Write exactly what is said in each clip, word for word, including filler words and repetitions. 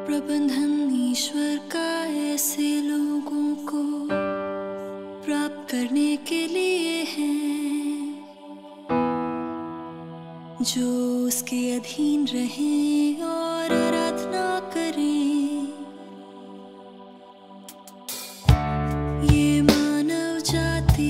प्रबंधन ईश्वर का ऐसे लोगों को प्राप्त करने के लिए है जो उसके अधीन रहें और आराधना करें। ये मानव जाति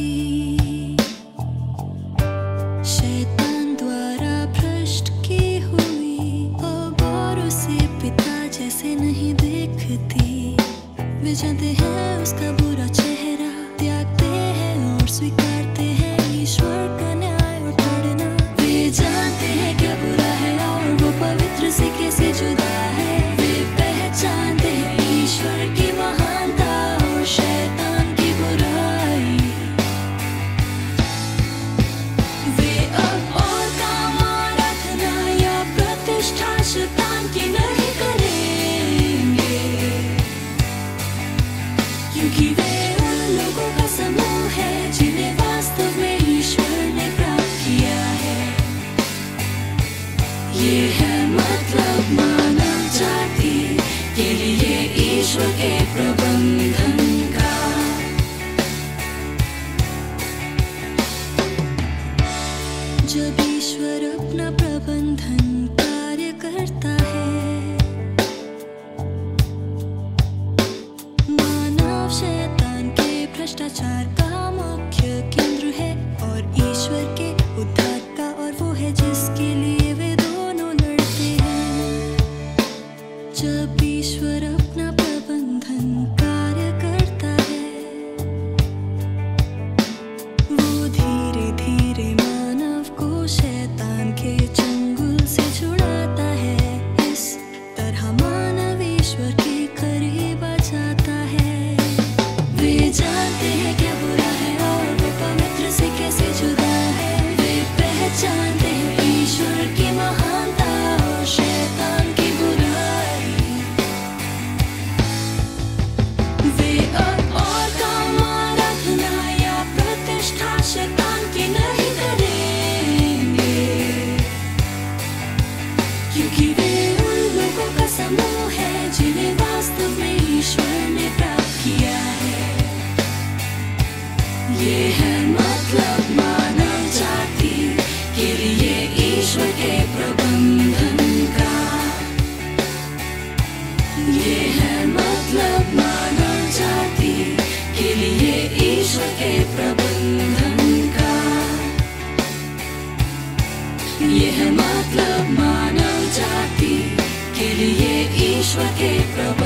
शैतान द्वारा भ्रष्ट की हुई अब और उसे पिता जैसे नहीं देखती। वे जानते हैं उसका बुरा चेहरा, त्यागते हैं और स्वीकारते हैं ईश्वर का न्याय और ताड़ना। वे जानते हैं क्या बुरा है और वो पवित्र से कैसे जुदा है। वे पहचानते हैं ईश्वर की महानता और शैतान की बुराई। वे अब और काम आराधना या प्रतिष्ठा शैतान की नहीं करेंगे, क्योंकि वे उन लोगों का समूह है जिन्हें वास्तव में ईश्वर ने प्राप्त किया है। ये है मतलब मानव जाति के लिए ईश्वर के प्रबंधन का। जब ईश्वर अपना प्रबंधन कार्य करता है, मानव शैतान के भ्रष्टाचार का मुख्य केंद्र है और ईश्वर के उद्धार का, और वो है जिसके लिए वे दोनों लड़ते हैं। जब ईश्वर अपना प्रबंधन कार्य करता है, वो धीरे धीरे मानव को शैतान के चंगुल से छुड़ाता है। इस तरह मानव ईश्वर के करीब आ जाता है। वे जानते हैं क्या बुरा है और वो पवित्र से कैसे जुदा है। वे पहचानते हैं ईश्वर की महानता और शैतान की बुराई। वे अब और काम आराधना या प्रतिष्ठा शैतान की नहीं करेंगे, क्योंकि वे उन लोगों का समूह है जिन्हें वास्तव में ईश्वर ने प्राप्त किया है। ये है मतलब मानव जाति के लिए ईश्वर के प्रबंधन का। ये है मतलब मानव जाति के लिए ईश्वर के प्रबंधन का। ये है मतलब मानव जाति के लिए ईश्वर के प्रबंधन